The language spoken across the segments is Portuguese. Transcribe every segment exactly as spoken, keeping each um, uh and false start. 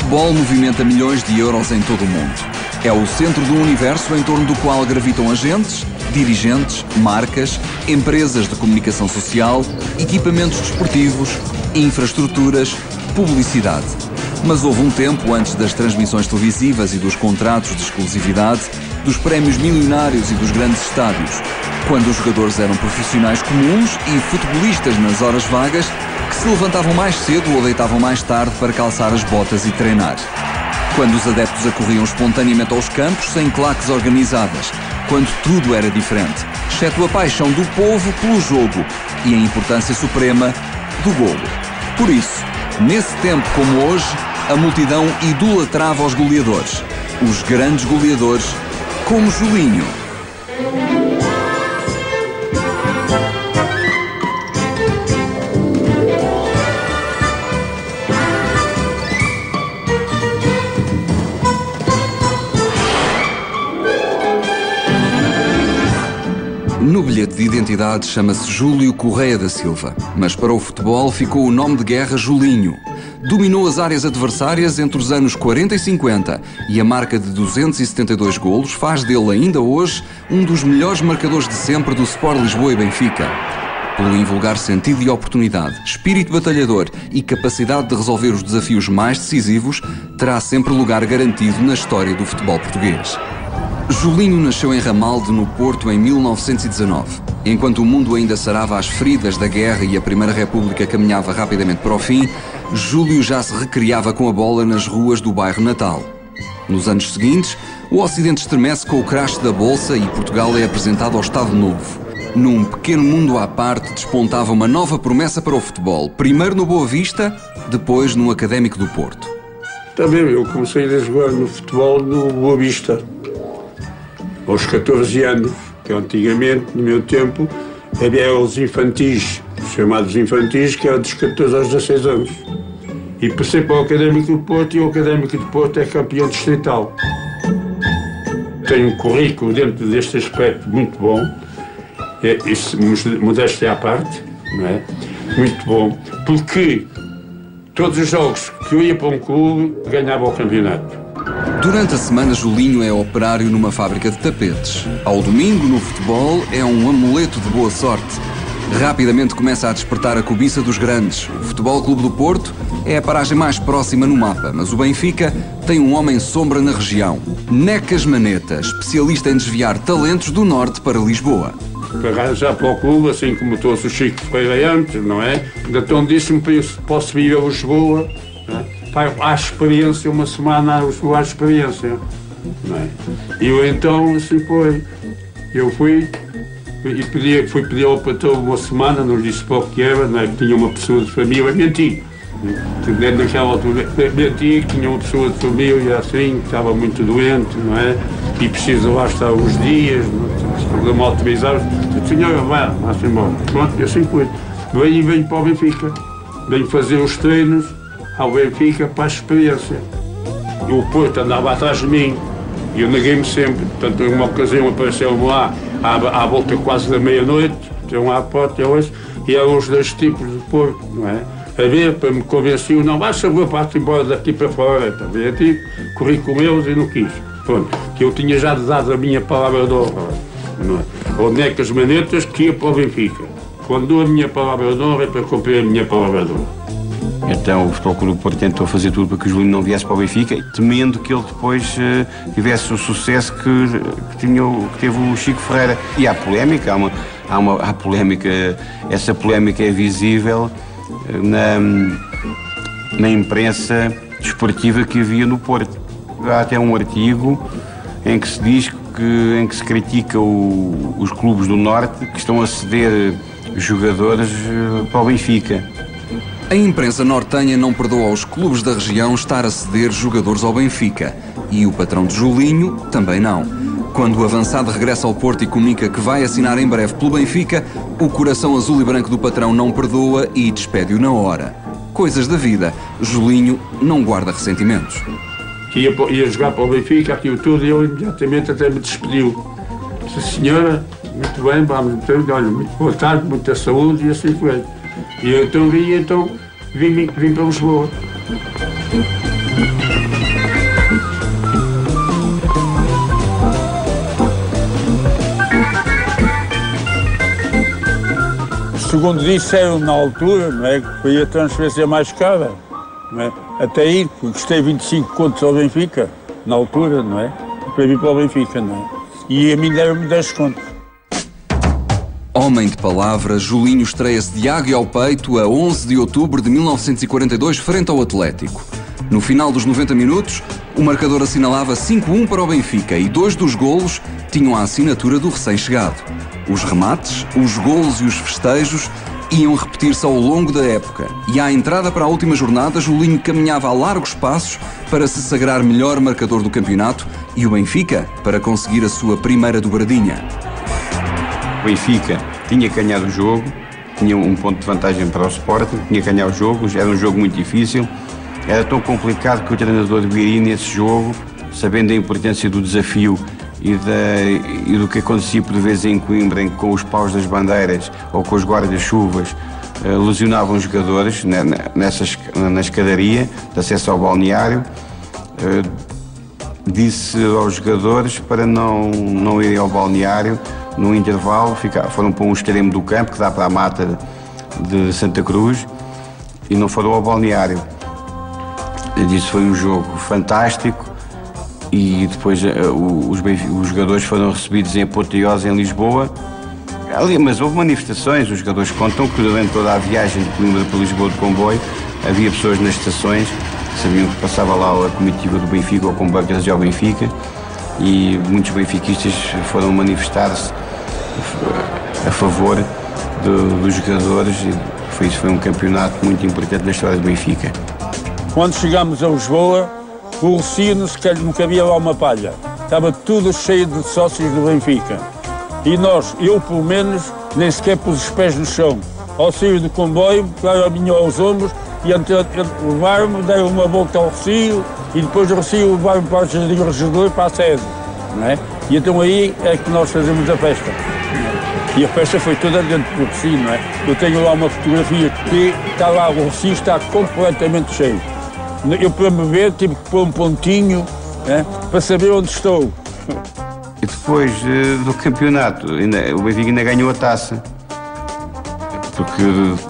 futebol movimenta milhões de euros em todo o mundo. É o centro do universo em torno do qual gravitam agentes, dirigentes, marcas, empresas de comunicação social, equipamentos desportivos, infraestruturas, publicidade. Mas houve um tempo antes das transmissões televisivas e dos contratos de exclusividade, dos prémios milionários e dos grandes estádios, quando os jogadores eram profissionais comuns e futebolistas nas horas vagas que se levantavam mais cedo ou deitavam mais tarde para calçar as botas e treinar. Quando os adeptos acorriam espontaneamente aos campos sem claques organizadas, quando tudo era diferente, exceto a paixão do povo pelo jogo e a importância suprema do golo. Por isso, nesse tempo como hoje, a multidão idolatrava os goleadores, os grandes goleadores, como Julinho. No bilhete de identidade chama-se Júlio Correia da Silva, mas para o futebol ficou o nome de guerra Julinho. Dominou as áreas adversárias entre os anos quarenta e cinquenta e a marca de duzentos e setenta e dois golos faz dele ainda hoje um dos melhores marcadores de sempre do Sport Lisboa e Benfica. Pelo invulgar sentido de oportunidade, espírito batalhador e capacidade de resolver os desafios mais decisivos, terá sempre lugar garantido na história do futebol português. Julinho nasceu em Ramalde, no Porto, em mil novecentos e dezanove. Enquanto o mundo ainda sarava as feridas da guerra e a Primeira República caminhava rapidamente para o fim, Júlio já se recriava com a bola nas ruas do bairro natal. Nos anos seguintes, o Ocidente estremece com o crash da Bolsa e Portugal é apresentado ao Estado Novo. Num pequeno mundo à parte, despontava uma nova promessa para o futebol. Primeiro no Boa Vista, depois no Académico do Porto. Também eu comecei a jogar no futebol no Boa Vista, aos catorze anos, que antigamente, no meu tempo, havia os infantis, chamados infantis, que eram dos catorze aos dezasseis anos. E passei para o Académico do Porto e o Académico do Porto é campeão distrital. Tenho um currículo dentro deste aspecto muito bom, é, isso, modéstia à parte, não é? Muito bom, porque todos os jogos que eu ia para um clube ganhava o campeonato. Durante a semana, Julinho é operário numa fábrica de tapetes. Ao domingo, no futebol, é um amuleto de boa sorte. Rapidamente começa a despertar a cobiça dos grandes. O Futebol Clube do Porto é a paragem mais próxima no mapa, mas o Benfica tem um homem sombra na região. Necas Maneta, especialista em desviar talentos do norte para Lisboa. Para arranjar para o clube, assim como trouxe o Chico Ferreira antes, não é? Então disse-me para eu posso vir a Lisboa, não é? À experiência, uma semana à sua experiência, não é? E eu então, assim foi, eu fui e pedi, fui pedir ao patrão uma semana, não disse para o que era, não é? Que tinha uma pessoa de família, menti, naquela altura, menti que tinha uma pessoa de família assim, que estava muito doente, não é? E precisa lá estar uns dias, se programa autorizado, eu disse, senhora, vá, vá-se embora. Pronto, e assim foi. Venho e venho para o Benfica, venho fazer os treinos ao Benfica para a experiência. E o Porto andava atrás de mim e eu neguei-me sempre. Portanto, em uma ocasião apareceu-me lá à, à volta quase da meia-noite, tinham lá a porta hoje, e eram os dois tipos de Porto, não é? A ver, para me convencer, não, vai saber, para embora daqui para fora, está a ver? Tipo, corri com eles e não quis. Pronto, que eu tinha já dado a minha palavra de honra, não é? Ou Necas Manetas que ia para o Benfica. Quando dou a minha palavra de honra é para cumprir a minha palavra de honra. Então o Futebol Clube do Porto tentou fazer tudo para que o Julinho não viesse para o Benfica, temendo que ele depois uh, tivesse o sucesso que, que, tinha, que teve o Chico Ferreira. E há polémica, há, uma, há, uma, há polémica, essa polémica é visível na, na imprensa desportiva que havia no Porto. Há até um artigo em que se diz que, em que se critica o, os clubes do Norte que estão a ceder jogadores uh, para o Benfica. A imprensa nortenha não perdoa aos clubes da região estar a ceder jogadores ao Benfica. E o patrão de Julinho também não. Quando o avançado regressa ao Porto e comunica que vai assinar em breve pelo Benfica, o coração azul e branco do patrão não perdoa e despede-o na hora. Coisas da vida. Julinho não guarda ressentimentos. Ia, ia jogar para o Benfica, aquilo tudo, e ele imediatamente até me despediu. Disse, senhora, muito bem, vamos, olha, muito boa tarde, muita saúde, e assim foi. E eu então vim, então vim, vim para Lisboa. Segundo disseram na altura, não é, que foi a transferência mais cara, não é? Até aí, custei vinte e cinco contos ao Benfica, na altura, não é? Para vir para o Benfica, não é? E a mim deram-me dez contos. Homem de palavra, Julinho estreia-se de águia ao peito a onze de outubro de mil novecentos e quarenta e dois, frente ao Atlético. No final dos noventa minutos, o marcador assinalava cinco a um para o Benfica e dois dos golos tinham a assinatura do recém-chegado. Os remates, os golos e os festejos iam repetir-se ao longo da época e à entrada para a última jornada, Julinho caminhava a largos passos para se sagrar melhor marcador do campeonato e o Benfica para conseguir a sua primeira dobradinha. O Benfica tinha ganhado o jogo, tinha um ponto de vantagem para o Sporting, tinha ganhado o jogo, era um jogo muito difícil, era tão complicado que o treinador viria nesse jogo, sabendo a importância do desafio e, da, e do que acontecia por vezes em Coimbra, em que com os paus das bandeiras ou com os guarda-chuvas eh, lesionavam os jogadores né, nessas, na escadaria de acesso ao balneário. Eh, disse aos jogadores para não, não irem ao balneário. No intervalo ficaram, foram para um extremo do campo que dá para a mata de Santa Cruz e não foram ao balneário. Eu disse que foi um jogo fantástico e depois uh, os, os jogadores foram recebidos em apoteose em Lisboa. Ali, mas houve manifestações, os jogadores contam que durante toda a viagem de Coimbra para Lisboa de comboio havia pessoas nas estações que sabiam que passava lá a comitiva do Benfica ou com bancas ao Benfica e muitos benfiquistas foram manifestar-se a favor do, dos jogadores e foi, isso foi um campeonato muito importante na história do Benfica. Quando chegámos a Lisboa, o Rocio não cabia lá uma palha. Estava tudo cheio de sócios do Benfica. E nós, eu pelo menos, nem sequer pus os pés no chão. Ao sair do comboio, claro, a minha aos ombros, e levaram-me, deram uma volta ao Rocio, e depois o Rocio levaram-me para o Jardim Regedor, para a sede. Não é? E então aí é que nós fazemos a festa. E a festa foi toda dentro do Rocio, não é? Eu tenho lá uma fotografia que está lá, o Rocio está completamente cheio. Eu, para me ver, tive que pôr um pontinho, né, para saber onde estou. E depois uh, do campeonato, ainda, o Benfica ainda ganhou a taça, porque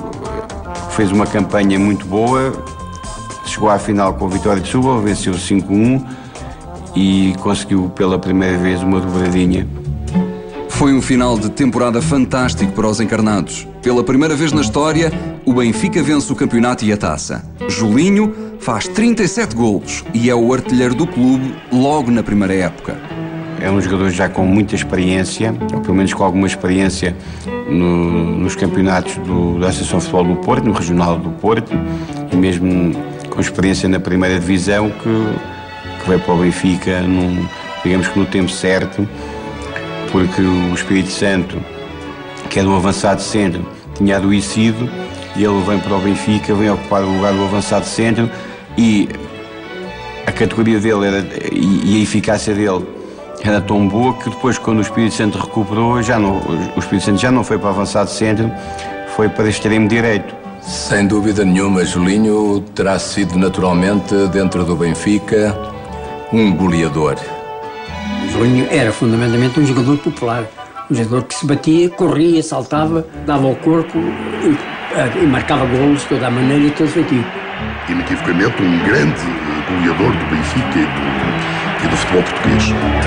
fez uma campanha muito boa, chegou à final com a vitória de Setúbal, venceu cinco a um e conseguiu pela primeira vez uma dobradinha. Foi um final de temporada fantástico para os encarnados. Pela primeira vez na história, o Benfica vence o campeonato e a taça. Julinho faz trinta e sete golos e é o artilheiro do clube logo na primeira época. É um jogador já com muita experiência, ou pelo menos com alguma experiência no, nos campeonatos do, da Associação de Futebol do Porto, no Regional do Porto, e mesmo com experiência na primeira divisão, que, que veio para o Benfica, num, digamos que no tempo certo, porque o Espírito Santo, que era um avançado centro, tinha adoecido, e ele vem para o Benfica, vem ocupar o lugar do avançado centro, e a categoria dele era, e, e a eficácia dele era tão boa que depois, quando o Espírito Santo recuperou, já não, o Espírito Santo já não foi para avançado centro, foi para extremo direito. Sem dúvida nenhuma, Julinho terá sido naturalmente, dentro do Benfica, um goleador. Julinho era fundamentalmente um jogador popular, um jogador que se batia, corria, saltava, dava ao corpo e, e marcava golos de toda a maneira e todo feitio. Inequivocamente um grande goleador do Benfica e do, e do futebol português.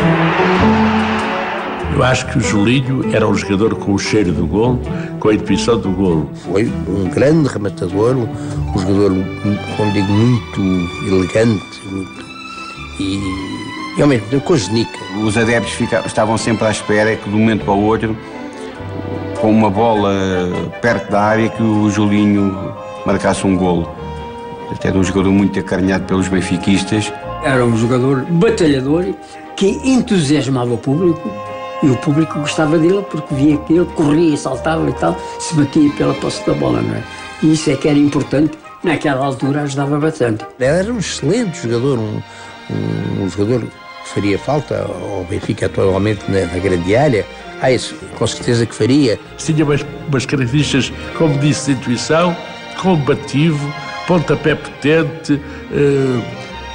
Eu acho que o Julinho era um jogador com o cheiro do golo, com a intuição do golo. Foi um grande rematador, um, um jogador, como digo, muito elegante muito, e... E ao mesmo tempo, cosnica. Os adeptos ficavam, estavam sempre à espera que de um momento para o outro, com uma bola perto da área, que o Julinho marcasse um golo. Até era um jogador muito acarinhado pelos benfiquistas. Era um jogador batalhador que entusiasmava o público e o público gostava dele porque via que ele corria, saltava e tal, se batia pela posse da bola, não é? E isso é que era importante, naquela altura ajudava bastante. Ele era um excelente jogador, um, um, um jogador que faria falta ao Benfica atualmente na, na grande área. Ah, isso com certeza que faria. Tinha umas, umas características, como disse, de intuição, combativo, pontapé potente, eh,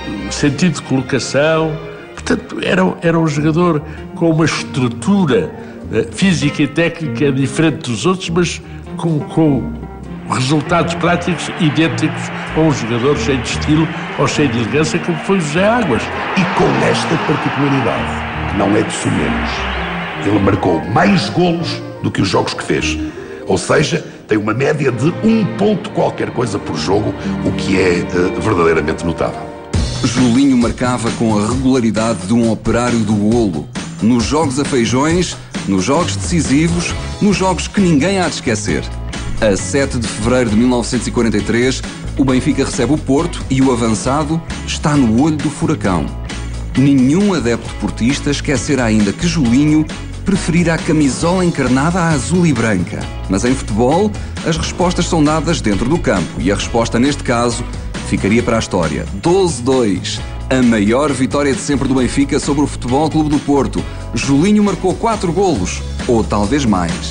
sentido de colocação. Portanto, era, era um jogador com uma estrutura uh, física e técnica diferente dos outros, mas com, com resultados práticos idênticos a um jogador cheio de estilo ou cheio de elegância, como foi o José Águas. E com esta particularidade, que não é de sumenos, ele marcou mais golos do que os jogos que fez. Ou seja, tem uma média de um ponto qualquer coisa por jogo, o que é uh, verdadeiramente notável. Julinho marcava com a regularidade de um operário do golo. Nos jogos a feijões, nos jogos decisivos, nos jogos que ninguém há de esquecer. A sete de fevereiro de mil novecentos e quarenta e três, o Benfica recebe o Porto e o avançado está no olho do furacão. Nenhum adepto portista esquecerá ainda que Julinho preferira a camisola encarnada à azul e branca. Mas em futebol, as respostas são dadas dentro do campo e a resposta neste caso ficaria para a história. doze a dois. A maior vitória de sempre do Benfica sobre o Futebol Clube do Porto. Julinho marcou quatro golos, ou talvez mais.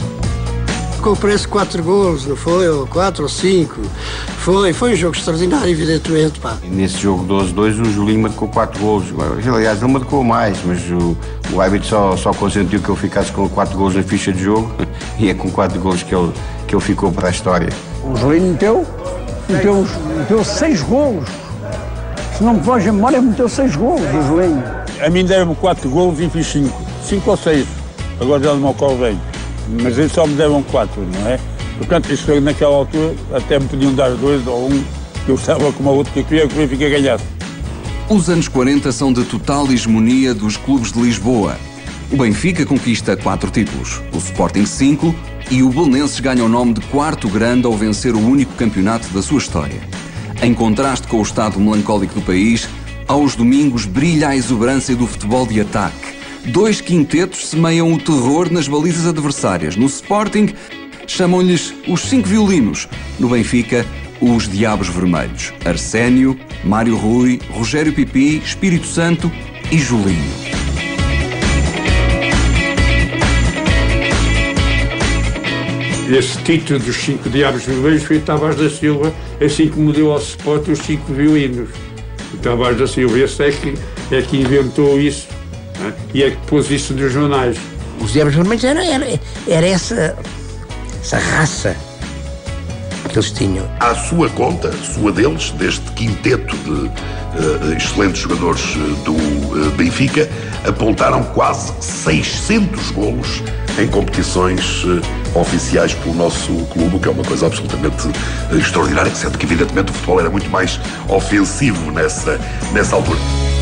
Parece quatro golos, não foi? Ou quatro ou cinco. Foi, foi um jogo extraordinário, evidentemente, pá. Nesse jogo doze a dois, o Julinho marcou quatro golos. Aliás, ele marcou mais, mas o, o árbitro só, só consentiu que ele ficasse com quatro golos na ficha de jogo e é com quatro golos que ele, que ele ficou para a história. O Julinho meteu, meteu, meteu seis golos. Se não me foge a memória, meteu seis golos, o Julinho. A mim deram-me quatro golos e fiz cinco. Cinco ou seis. Agora já não me ocorre bem. Mas eles só me deram quatro, não é? Portanto, isso naquela altura até me podiam dar dois ou um, que eu estava com uma outra que eu queria que o Benfica ganhasse. Os anos quarenta são de total hegemonia dos clubes de Lisboa. O Benfica conquista quatro títulos, o Sporting cinco e o Belenenses ganha o nome de quarto grande ao vencer o único campeonato da sua história. Em contraste com o estado melancólico do país, aos domingos brilha a exuberância do futebol de ataque. Dois quintetos semeiam o terror nas balizas adversárias. No Sporting, chamam-lhes os cinco violinos. No Benfica, os Diabos Vermelhos. Arsénio, Mário Rui, Rogério Pipi, Espírito Santo e Julinho. Esse título dos cinco Diabos Vermelhos foi Tavares da Silva, assim como deu ao Sport os cinco violinos. O Tavares da Silva, esse é que, é que inventou isso. E é que pôs isso nos jornais. Os Diabos Vermelhos era, era, era essa, essa raça que eles tinham. À sua conta, sua deles, deste quinteto de uh, excelentes jogadores do uh, Benfica, apontaram quase seiscentos golos em competições uh, oficiais pelo nosso clube, que é uma coisa absolutamente uh, extraordinária, sendo que evidentemente o futebol era muito mais ofensivo nessa, nessa altura.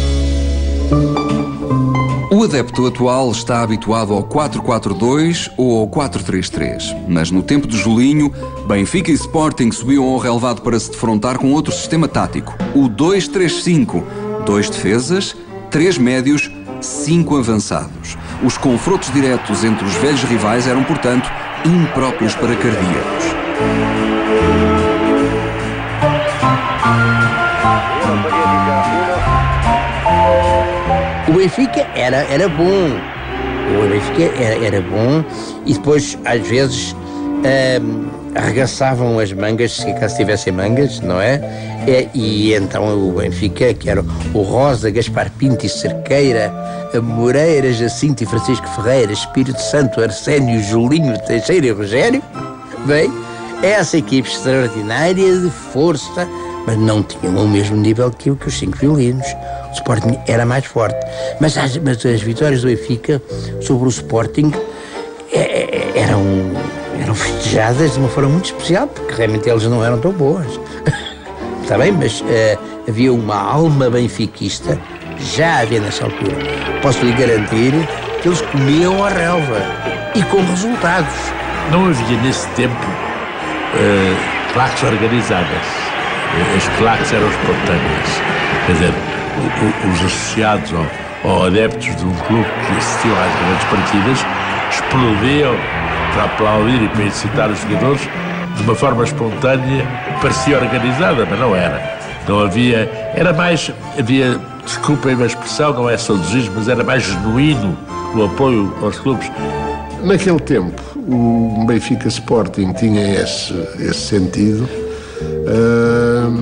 O adepto atual está habituado ao quatro quatro dois ou ao quatro três três, mas no tempo de Julinho, Benfica e Sporting subiam ao relevado para se defrontar com outro sistema tático, o dois três cinco, dois defesas, três médios, cinco avançados. Os confrontos diretos entre os velhos rivais eram, portanto, impróprios para cardíacos. O Benfica era, era bom, o Benfica era, era bom e depois, às vezes, um, arregaçavam as mangas, se acaso tivessem mangas, não é? E, e então o Benfica, que era o Rosa, Gaspar Pinto e Cerqueira, Moreira, Jacinto e Francisco Ferreira, Espírito Santo, Arsénio, Julinho, Teixeira e Rogério, bem, essa equipe extraordinária de força, mas não tinham o mesmo nível que, que os cinco violinos. O Sporting era mais forte. Mas as, mas as vitórias do Benfica sobre o Sporting é, é, eram, eram festejadas de uma forma muito especial, porque realmente eles não eram tão boas. Está bem, mas uh, havia uma alma benfiquista, já havia nessa altura. Posso lhe garantir que eles comiam a relva e com resultados. Não havia nesse tempo uh, claques organizadas. As claques eram espontâneas. Quer dizer, o, o, os associados ou, ou adeptos de um clube que assistiam às grandes partidas explodiam para aplaudir e para incitar os jogadores de uma forma espontânea, parecia organizada, mas não era. Não havia, era mais, havia, desculpem a expressão, não é saudosismo, mas era mais genuíno o apoio aos clubes. Naquele tempo, o Benfica Sporting tinha esse, esse sentido. Uh,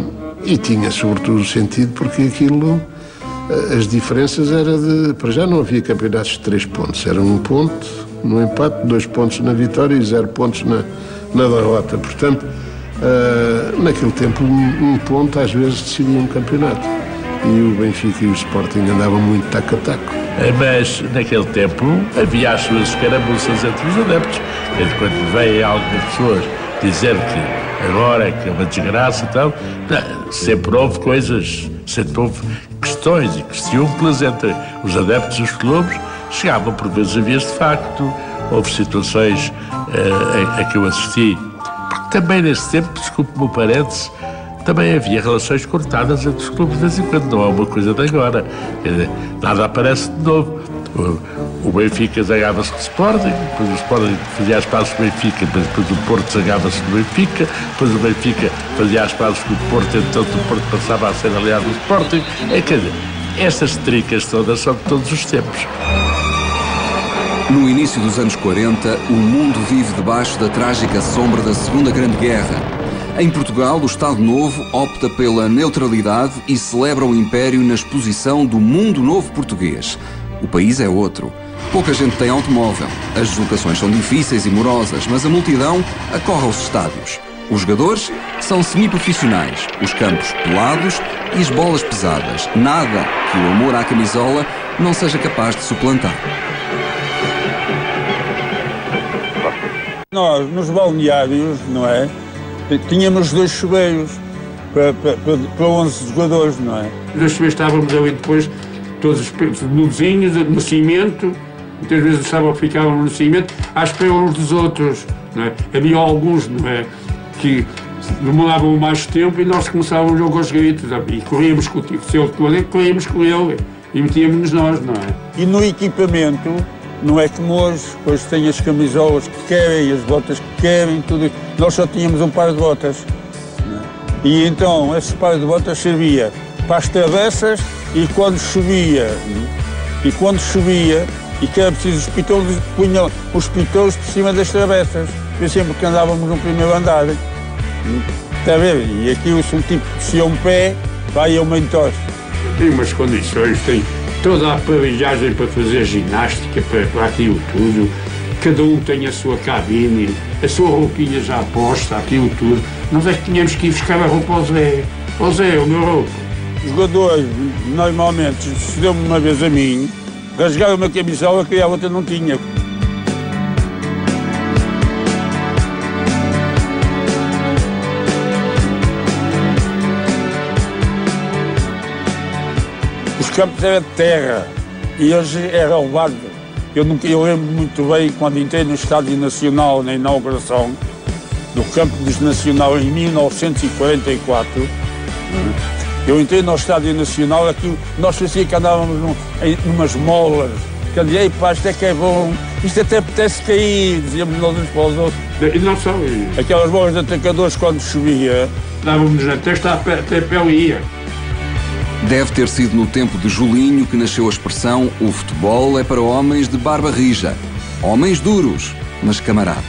E tinha sobretudo sentido porque aquilo, as diferenças era de... Para já não havia campeonatos de três pontos, era um ponto no empate, dois pontos na vitória e zero pontos na, na derrota. Portanto, uh, naquele tempo um, um ponto às vezes decidia um campeonato. E o Benfica e o Sporting andavam muito taco a taco. Mas naquele tempo havia as suas escaramuças entre os adeptos. Quando veem algumas pessoas dizer que agora é que é uma desgraça e tal, sempre houve coisas, sempre houve questões e questiúnculas entre os adeptos e os clubes. Chegavam por vezes a vias de facto, houve situações uh, a, a que eu assisti. Porque também nesse tempo, desculpe-me o parênteses, também havia relações cortadas entre os clubes de vez em quando, não é uma coisa de agora. Quer dizer, nada aparece de novo. O, o Benfica zangava-se com o Sporting, depois o Sporting fazia as pazes com o Benfica, depois o Porto zangava-se com o Benfica, depois o Benfica fazia as pazes com o Porto, então o Porto passava a ser aliado do Sporting. É, quer dizer, estas tricas todas são de todos os tempos. No início dos anos quarenta, o mundo vive debaixo da trágica sombra da Segunda Grande Guerra. Em Portugal, o Estado Novo opta pela neutralidade e celebra o Império na exposição do Mundo Novo Português. O país é outro. Pouca gente tem automóvel. As deslocações são difíceis e morosas, mas a multidão acorre aos estádios. Os jogadores são semiprofissionais, os campos pelados e as bolas pesadas. Nada que o amor à camisola não seja capaz de suplantar. Nós, nos balneários, não é? Tínhamos dois chuveiros para, para, para onze jogadores, não é? Dois chuveiros estávamos ali depois, todos nudozinhos, no cimento, muitas vezes estavam, ficavam no cimento, à espera uns dos outros, não é? Havia alguns, não é? Que demoravam mais tempo e nós começávamos o jogo aos gritos, e corríamos com o seu colega, corríamos com ele e metíamos-nos nós, não é? E no equipamento, não é como hoje, hoje tem as camisolas que querem, as botas que querem, tudo. Nós só tínhamos um par de botas. E então, esse par de botas servia para as travessas e quando chovia, e quando chovia, e que era preciso os pitouros, punham os pitouros por cima das travessas. Eu sempre que andávamos no primeiro andar. Está a ver? E aquilo, se um tipo descia um pé, vai ao mentor. Tem umas condições, tem toda a aparelhagem para fazer ginástica, para, para aquilo tudo. Cada um tem a sua cabine, a sua roupinha já posta, aquilo tudo. Nós é que tínhamos que ir buscar a roupa ao Zé. Ao Zé, o meu roupa. Os jogadores, normalmente, se deu-me uma vez a mim, rasgaram uma camisola que a outra não tinha. Os campos eram de terra e hoje é relevado. Eu, nunca, eu lembro muito bem quando entrei no Estádio Nacional na inauguração do Campo dos Nacional em mil novecentos e quarenta e quatro. Eu entrei no Estádio Nacional, aquilo, nós fazia que andávamos num, em umas molas, que eu dizia, pá, isto é que é bom, isto até apetece cair, dizíamos nós uns para os outros. E não só aquelas bolas de atacadores quando chovia. Dávamos na testa até a pele ia. Deve ter sido no tempo de Julinho que nasceu a expressão "o futebol é para homens de barba rija". Homens duros, mas camaradas.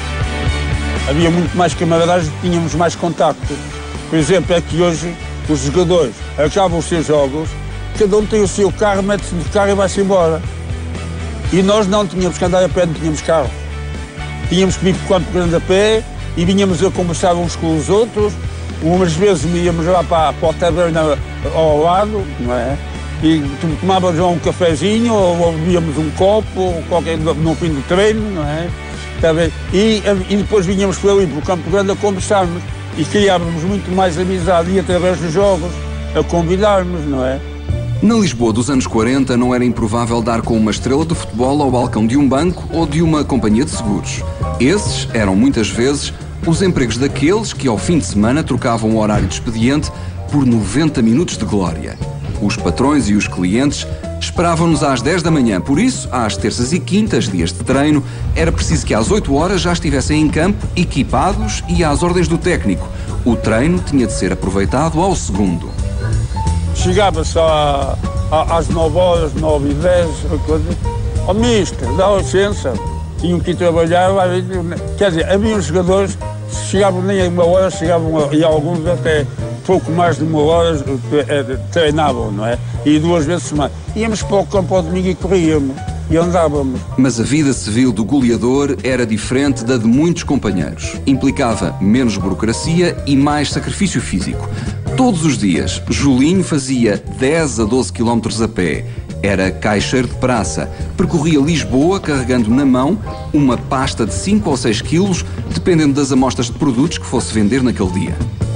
Havia muito mais camaradagem, tínhamos mais contacto. Por exemplo, é que hoje os jogadores acabam os seus jogos, cada um tem o seu carro, mete-se no carro e vai-se embora. E nós não tínhamos que andar a pé, não tínhamos carro. Tínhamos que vir para o Campo Grande a pé e vinhamos a conversar uns com os outros. Umas vezes íamos lá para, para o taberna ao lado, não é? E tomávamos lá um cafezinho ou bebíamos um copo ou qualquer, no fim do treino, não é? E, e depois vinhamos para ali para o Campo Grande a conversarmos e criávamos muito mais amizade e através dos jogos a convidarmos, não é? Na Lisboa dos anos quarenta não era improvável dar com uma estrela de futebol ao balcão de um banco ou de uma companhia de seguros. Esses eram muitas vezes os empregos daqueles que ao fim de semana trocavam o horário de expediente por noventa minutos de glória. Os patrões e os clientes esperavam-nos às dez da manhã, por isso, às terças e quintas, dias de treino, era preciso que às oito horas já estivessem em campo, equipados e às ordens do técnico. O treino tinha de ser aproveitado ao segundo. Chegava-se às nove horas, nove e dez, ó oh, mister, dá licença, tinham que ir trabalhar, quer dizer, havia uns jogadores, chegavam nem a uma hora, chegavam, e alguns até pouco mais de uma hora treinavam, não é? E duas vezes por semana. Íamos para o campo ao domingo e corríamos. E andávamos. Mas a vida civil do goleador era diferente da de muitos companheiros. Implicava menos burocracia e mais sacrifício físico. Todos os dias, Julinho fazia dez a doze quilómetros a pé. Era caixeiro de praça. Percorria Lisboa carregando na mão uma pasta de cinco ou seis quilos, dependendo das amostras de produtos que fosse vender naquele dia.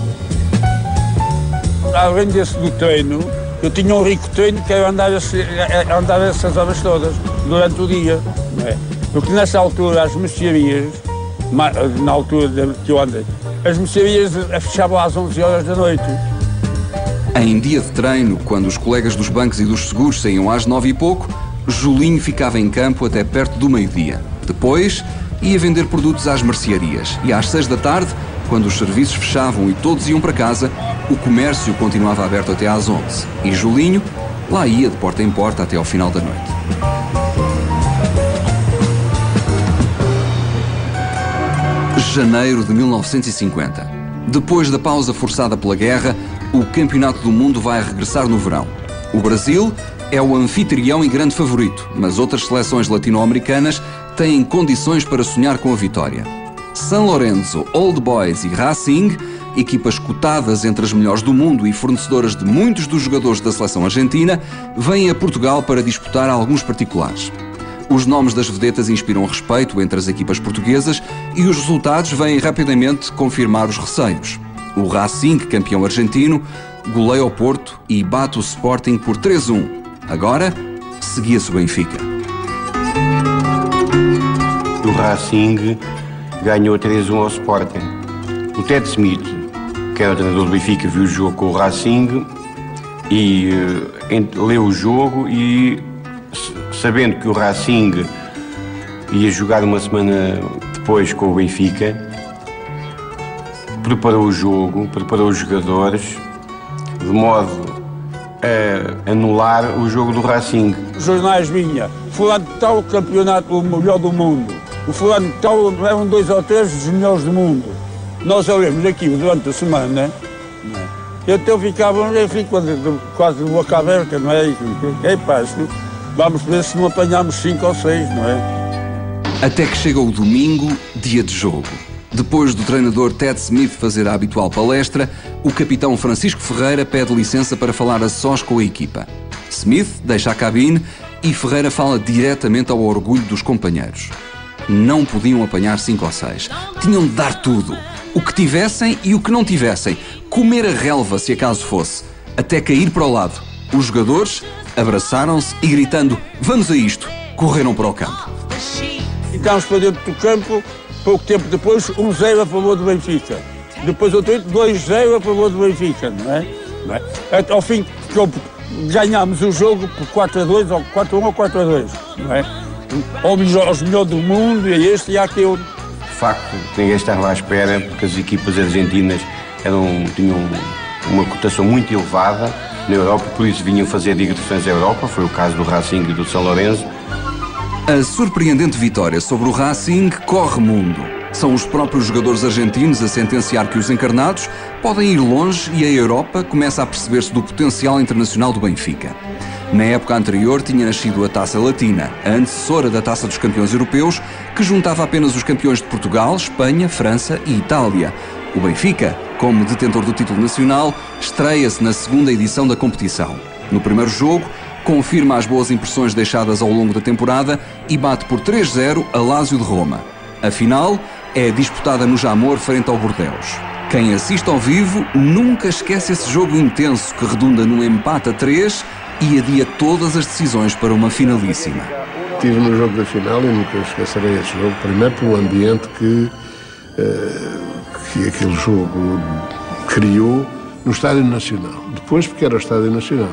Além desse do treino, eu tinha um rico treino que era andar, esse, andar essas horas todas, durante o dia. Não é? Porque nessa altura as mercearias, na altura que eu andei, as mercearias fechavam às onze horas da noite. Em dia de treino, quando os colegas dos bancos e dos seguros saíam às nove e pouco, Julinho ficava em campo até perto do meio-dia. Depois, ia vender produtos às mercearias. E às seis da tarde, quando os serviços fechavam e todos iam para casa, o comércio continuava aberto até às onze. E Julinho lá ia de porta em porta até ao final da noite. Janeiro de mil novecentos e cinquenta. Depois da pausa forçada pela guerra, o Campeonato do Mundo vai regressar no verão. O Brasil é o anfitrião e grande favorito, mas outras seleções latino-americanas têm condições para sonhar com a vitória. São Lourenço, Old Boys e Racing, equipas cotadas entre as melhores do mundo e fornecedoras de muitos dos jogadores da seleção argentina, vêm a Portugal para disputar alguns particulares. Os nomes das vedetas inspiram respeito entre as equipas portuguesas e os resultados vêm rapidamente confirmar os receios. O Racing, campeão argentino, goleia o Porto e bate o Sporting por três a um. Agora, seguia-se o Benfica. O Racing ganhou três a um ao Sporting. O Ted Smith, que era o treinador do Benfica, viu o jogo com o Racing e uh, leu o jogo e, sabendo que o Racing ia jogar uma semana depois com o Benfica, preparou o jogo, preparou os jogadores, de modo a anular o jogo do Racing. Os jornais vinham, fulano de tal campeonato o melhor do mundo, o fulano de tal eram dois ou três dos melhores do mundo. Nós olhamos aquilo durante a semana, eu até ficava, eu fico quase de boca aberta, não é? É pá, vamos ver se não apanhamos cinco ou seis, não é? Até que chega o domingo, dia de jogo. Depois do treinador Ted Smith fazer a habitual palestra, o capitão Francisco Ferreira pede licença para falar a sós com a equipa. Smith deixa a cabine e Ferreira fala diretamente ao orgulho dos companheiros. Não podiam apanhar cinco ou seis. Tinham de dar tudo. O que tivessem e o que não tivessem. Comer a relva, se acaso fosse. Até cair para o lado. Os jogadores abraçaram-se e, gritando "Vamos a isto!", correram para o campo. Ficámos para dentro do campo. Pouco tempo depois, um zero a favor do Benfica. Depois outro dois zero a favor do Benfica, não é? Não é? Ao fim, ganhámos o jogo por quatro a dois, ou quatro a um ou quatro a dois, não é? Aos melhores do mundo, e este e aquele. De facto, ninguém estava à espera, porque as equipas argentinas eram, tinham uma cotação muito elevada na Europa, por isso vinham fazer digressões à Europa, foi o caso do Racing e do São Lourenço. A surpreendente vitória sobre o Racing corre mundo. São os próprios jogadores argentinos a sentenciar que os encarnados podem ir longe e a Europa começa a perceber-se do potencial internacional do Benfica. Na época anterior tinha nascido a Taça Latina, a antecessora da Taça dos Campeões Europeus, que juntava apenas os campeões de Portugal, Espanha, França e Itália. O Benfica, como detentor do título nacional, estreia-se na segunda edição da competição. No primeiro jogo, confirma as boas impressões deixadas ao longo da temporada e bate por três a zero a Lazio de Roma. A final é disputada no Jamor frente ao Bordeaux. Quem assiste ao vivo nunca esquece esse jogo intenso que redunda num empate a três e adia todas as decisões para uma finalíssima. Estive no jogo da final e nunca esquecerei esse jogo, primeiro pelo ambiente que, uh, que aquele jogo criou no Estádio Nacional, depois porque era o Estádio Nacional.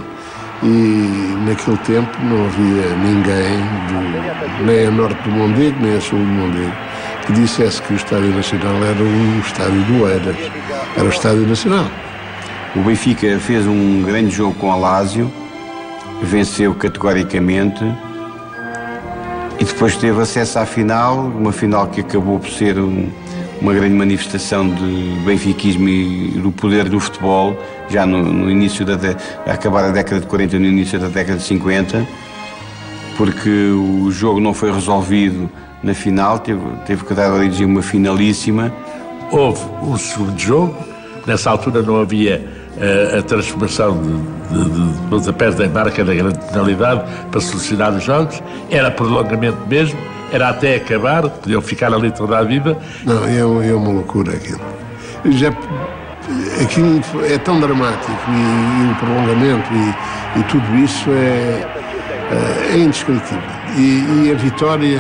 E naquele tempo não havia ninguém, do, nem a norte do Mondego, nem a sul do Mondego, que dissesse que o Estádio Nacional era um estádio do Eiras. Era o Estádio Nacional. O Benfica fez um grande jogo com a Lazio, venceu categoricamente E depois teve acesso à final, uma final que acabou por ser um, uma grande manifestação de benfiquismo e do poder do futebol, já no, no início da de, a acabar a década de quarenta, no início da década de cinquenta, porque o jogo não foi resolvido na final, teve, teve que dar origem a uma finalíssima. Houve um segundo jogo, nessa altura não havia uh, a transformação de, de, de pontapés em marca da grande penalidade para solucionar os jogos, era prolongamento mesmo, era até acabar, podiam ficar ali toda a vida. Não, é, é uma loucura aquilo. Já, aquilo é tão dramático e, e o prolongamento e, e tudo isso é, é indescritível. E, e a vitória,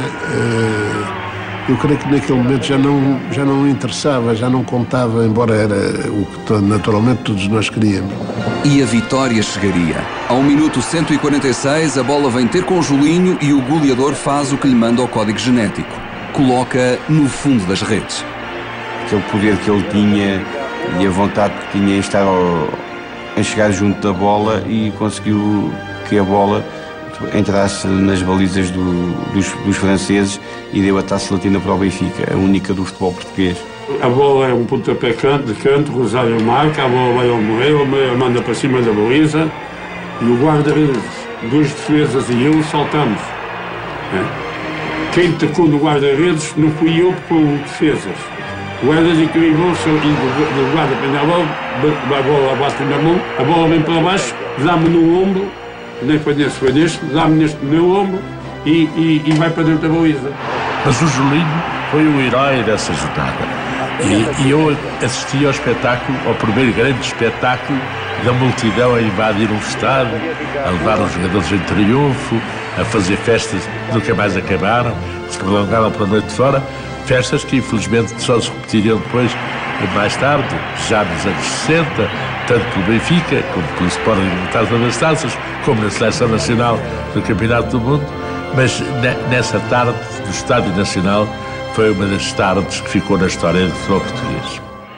eu creio que naquele momento já não, já não interessava, já não contava, embora era o que naturalmente todos nós queríamos. E a vitória chegaria. Ao minuto cento e quarenta e seis, a bola vem ter com o Julinho e o goleador faz o que lhe manda o código genético. Coloca no fundo das redes. Aquele poder que ele tinha e a vontade que tinha em estar ao, em chegar junto da bola, e conseguiu que a bola entrasse nas balizas do, dos, dos franceses e deu a Taça Latina para o Benfica, a única do futebol português. A bola é um pontapé canto, de canto, Rosário marca, a bola vai ao Moreira, o Moreira manda para cima da baliza e o guarda-redes, duas defesas e eu saltamos. É. Quem tocou no guarda-redes não fui eu, porque foram defesas. O guarda-redes equilibrou-se e o guarda prende a bola, a bola bate na mão, a bola vem para baixo, dá-me no ombro, nem foi nesse, foi neste, dá-me neste meu ombro e, e, e vai para dentro da baliza. Mas o Julinho foi o herói dessa jornada. E, e eu assisti ao espetáculo, ao primeiro grande espetáculo da multidão a invadir um estádio, a levar os jogadores em triunfo, a fazer festas que nunca mais acabaram, que se prolongaram para a noite fora, festas que infelizmente só se repetiriam depois, mais tarde, já nos anos sessenta, tanto pelo Benfica, como pelo Sporting no Taça das Taças, como na Seleção Nacional do Campeonato do Mundo, mas nessa tarde do Estádio Nacional foi uma das tardes que ficou na história do futebol português.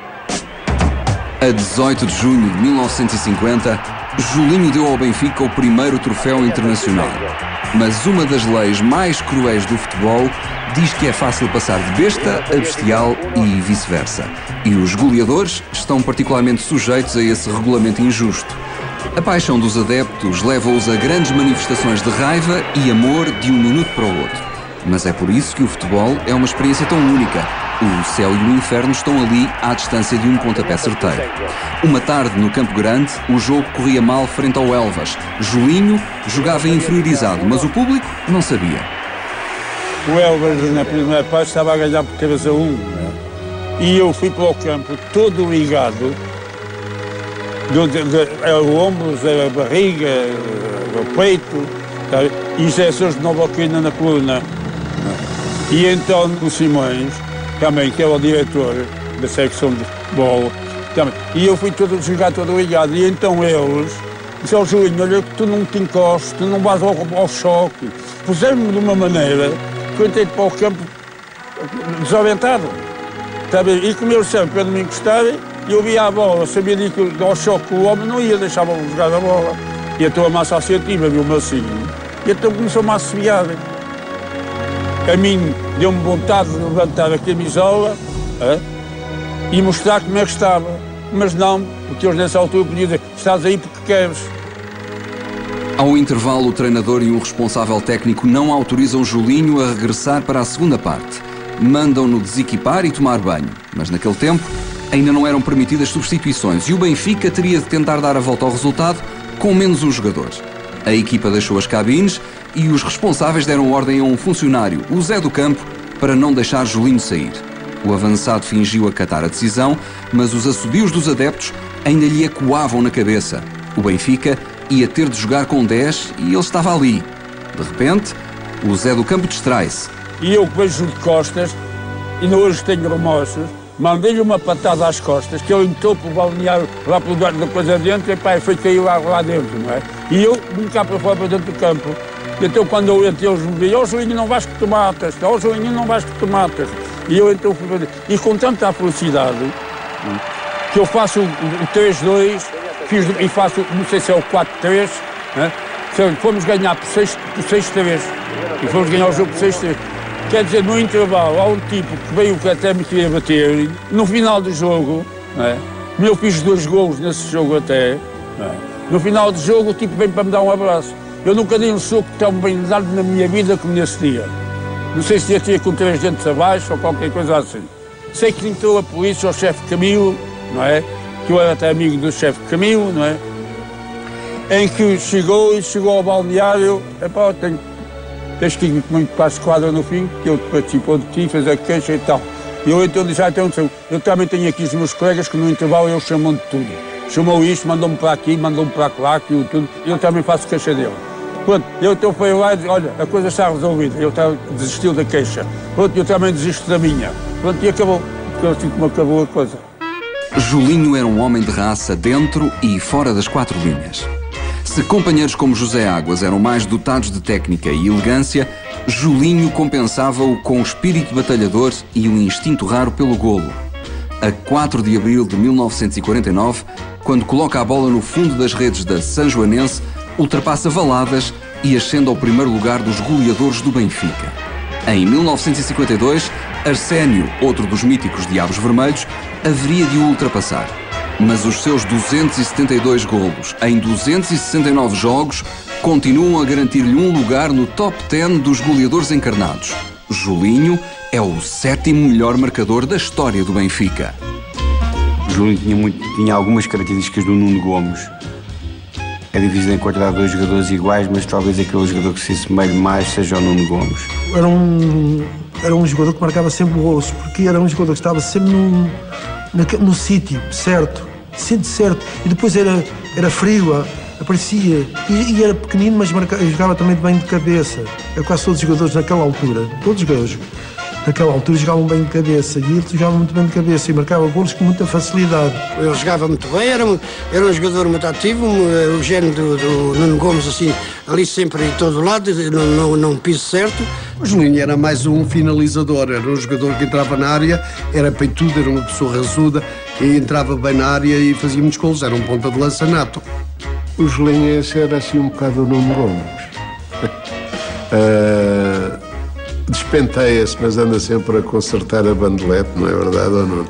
A dezoito de junho de mil novecentos e cinquenta, Julinho deu ao Benfica o primeiro troféu internacional. Mas uma das leis mais cruéis do futebol diz que é fácil passar de besta a bestial e vice-versa. E os goleadores estão particularmente sujeitos a esse regulamento injusto. A paixão dos adeptos leva-os a grandes manifestações de raiva e amor de um minuto para o outro. Mas é por isso que o futebol é uma experiência tão única. O céu e o inferno estão ali à distância de um pontapé certeiro. Uma tarde no Campo Grande, o jogo corria mal frente ao Elvas. Julinho jogava inferiorizado, mas o público não sabia. O Elvas, na primeira parte, estava a ganhar por três a um. Né? E eu fui para o campo todo ligado. Do, de, de, era o ombro, era a barriga, era o peito, tá? E injeções de novocaína na coluna. E então o Simões, também, que é o diretor da secção de futebol, também, e eu fui todo, jogar todo ligado. E então eles disseram ao Julinho: olha que tu não te encostes, tu não vais ao, ao choque. Puseram-me de uma maneira que eu entrei para o campo desorientado. Tá bem? E como eles sempre para não me encostarem, eu via a bola, sabia de que ao choque o homem não ia deixar jogar a bola. E então a massa associativa viu-me assim, e então começou-me a assobiar. A mim deu-me vontade de levantar a camisola é? E mostrar como é que estava. Mas não, porque eles nessa altura podiam dizer: estás aí porque queres. Ao intervalo, o treinador e o responsável técnico não autorizam Julinho a regressar para a segunda parte. Mandam-no desequipar e tomar banho. Mas naquele tempo ainda não eram permitidas substituições e o Benfica teria de tentar dar a volta ao resultado com menos um jogador. A equipa deixou as cabines e os responsáveis deram ordem a um funcionário, o Zé do Campo, para não deixar Julinho sair. O avançado fingiu acatar a decisão, mas os assobios dos adeptos ainda lhe ecoavam na cabeça. O Benfica ia ter de jogar com dez e ele estava ali. De repente, o Zé do Campo distrai-se. E eu que vejo de costas, e não hoje tenho remorsos, mandei-lhe uma patada às costas, que ele entrou para o balneário, lá pelo lugar da coisa dentro, e pá, foi cair lá, lá dentro, não é? E eu vim cá para fora, para dentro do campo. Então, quando eu entrei, eles me viram: ó, Julinho, não vais que tomatas, ó, Julinho, não vais que tomatas. E eu então fui fazer. E com tanta felicidade, que eu faço o três dois, fiz, e faço, não sei se é o quatro três, né? fomos ganhar por sexta, por sexta vez. E fomos ganhar o jogo por sexta vez. Quer dizer, no intervalo, há um tipo que veio que até me queria bater. No final do jogo, não é? Eu fiz dois golos nesse jogo até. Não é? No final do jogo, o tipo vem para me dar um abraço. Eu nunca dei um soco tão bem dado na minha vida como nesse dia. Não sei se já tinha com três dentes abaixo ou qualquer coisa assim. Sei que entrou a polícia, o chefe Camilo, não é? Que eu era até amigo do chefe Camilo, não é? Em que chegou e chegou ao balneário, epá, eu tenho, tens que ir muito para a esquadra no fim, que ele participou de ti, fez a queixa e tal. E eu então disse, ah, então, eu também tenho aqui os meus colegas que no intervalo eles chamam de tudo. Chamou isto, mandou-me para aqui, mandou-me para lá, aquilo tudo, e eu também faço queixa dele. Pronto, eu então fui lá e disse, olha, a coisa está resolvida, ele desistiu da queixa. Pronto, eu também desisto da minha. Pronto, e acabou, porque assim como acabou a coisa. Julinho era um homem de raça dentro e fora das quatro linhas. Se companheiros como José Águas eram mais dotados de técnica e elegância, Julinho compensava-o com o espírito batalhador e o instinto raro pelo golo. A quatro de abril de mil novecentos e quarenta e nove, quando coloca a bola no fundo das redes da Sanjoanense, ultrapassa Valadas e ascende ao primeiro lugar dos goleadores do Benfica. Em mil novecentos e cinquenta e dois, Arsénio, outro dos míticos Diabos Vermelhos, haveria de o ultrapassar. Mas os seus duzentos e setenta e dois golos em duzentos e sessenta e nove jogos continuam a garantir-lhe um lugar no top dez dos goleadores encarnados. Julinho é o sétimo melhor marcador da história do Benfica. Julinho tinha, muito, tinha algumas características do Nuno Gomes. É difícil encontrar dois jogadores iguais, mas talvez aquele jogador que se assemelhe mais seja o Nuno Gomes. Era um, era um jogador que marcava sempre golos, porque era um jogador que estava sempre no, no sítio certo, sempre certo. E depois era, era frio, aparecia. E, e era pequenino, mas marcava, jogava também bem de cabeça. É quase todos os jogadores naquela altura, todos os jogadores naquela altura jogavam bem de cabeça. E ele jogava muito bem de cabeça e marcava golos com muita facilidade. Ele jogava muito bem, era um, era um jogador muito ativo, um, o género do, do Nuno Gomes, assim, ali sempre em todo lado, não, não piso certo. O Julinho era mais um finalizador, era um jogador que entrava na área, era peitudo, era uma pessoa raçuda, e entrava bem na área e fazia muitos golos, era um ponta de lança nato. O Julinho esse era assim um bocado o Nuno Gomes. uh... Despenteia-se, mas anda sempre a consertar a bandelete, não é verdade ou não?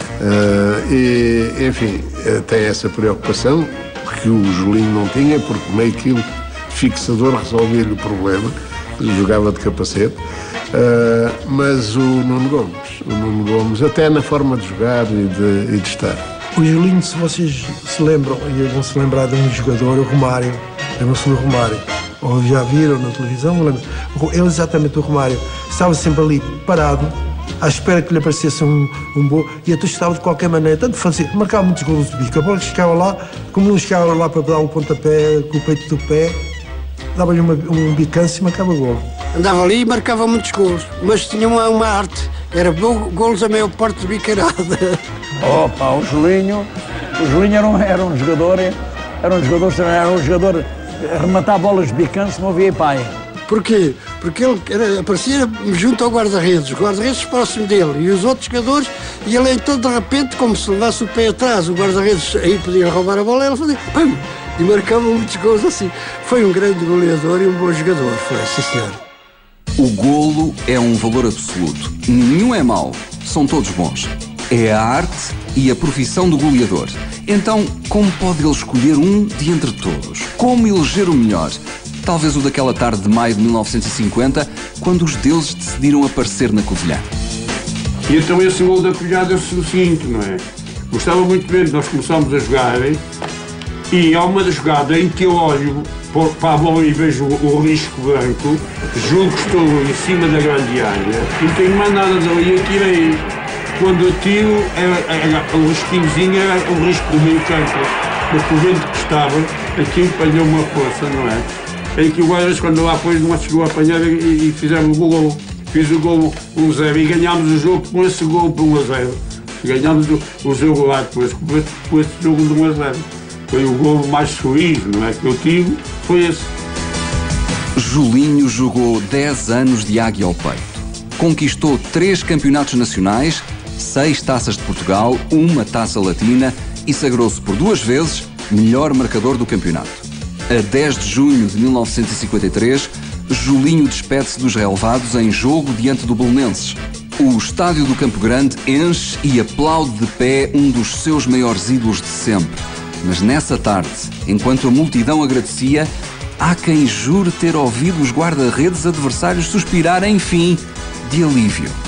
Uh, e, enfim, uh, tem essa preocupação que o Julinho não tinha, porque meio quilo de fixador resolvia-lhe o problema, jogava de capacete, uh, mas o Nuno Gomes, o Nuno Gomes, até na forma de jogar e de, e de estar. O Julinho, se vocês se lembram, e vão se lembrar de um jogador, o Romário, lembram-se do Romário. Ou já viram na televisão, lembro. Ele, exatamente o Romário, estava sempre ali parado, à espera que lhe aparecesse um, um bom, e até estava de qualquer maneira, tanto fazia, marcava muitos golos de bico. A bola chegava lá, como não chegava lá para dar o pontapé com o peito do pé, dava-lhe um bicance e marcava golo. Andava ali e marcava muitos golos, mas tinha uma, uma arte, era golos a maior parte de bicarada. Opa, o Julinho, o Julinho era um, era um jogador, era um jogador, era um jogador. Rematar bolas de bicance não havia pai. Porquê? Porque ele era, aparecia junto ao guarda-redes, os guarda-redes próximo dele, e os outros jogadores, e ele então de repente, como se levasse o pé atrás, o guarda-redes aí podia roubar a bola, ele fazia pum, e marcava muitos gols assim. Foi um grande goleador e um bom jogador, foi, sim senhor. O golo é um valor absoluto. Nenhum é mau, são todos bons. É a arte e a profissão do goleador. Então, como pode ele escolher um de entre todos? Como eleger o melhor? Talvez o daquela tarde de maio de mil novecentos e cinquenta, quando os deuses decidiram aparecer na Covilhã. E então esse gol da Covilhã deu-se o seguinte, não é? Gostava muito bem, nós começámos a jogar, hein? E há uma jogada em que eu olho para a bola e vejo o, o risco branco, julgo que estou em cima da grande área, não tenho mais nada dali, eu tirei. Quando eu tiro, era, era, o risquinhozinho era o risco do meio campo, mas o vento que estava, aquilo apanhou uma força, não é? Em que o guarda-redes, quando lá pôs, não chegou a apanhar e, e fizemos o gol. Fiz o gol um a zero e ganhámos o jogo com esse gol por um a zero. Ganhámos o, o jogo lá depois, com esse, com esse jogo de um a zero. Foi o gol mais feliz, não é? Que eu tive, foi esse. Julinho jogou dez anos de águia ao peito. Conquistou três campeonatos nacionais, seis taças de Portugal, uma taça latina e sagrou-se por duas vezes melhor marcador do campeonato. A dez de junho de mil novecentos e cinquenta e três, Julinho despede-se dos relevados em jogo diante do Belenenses. O estádio do Campo Grande enche e aplaude de pé um dos seus maiores ídolos de sempre. Mas nessa tarde, enquanto a multidão agradecia, há quem jure ter ouvido os guarda-redes adversários suspirar, enfim, de alívio.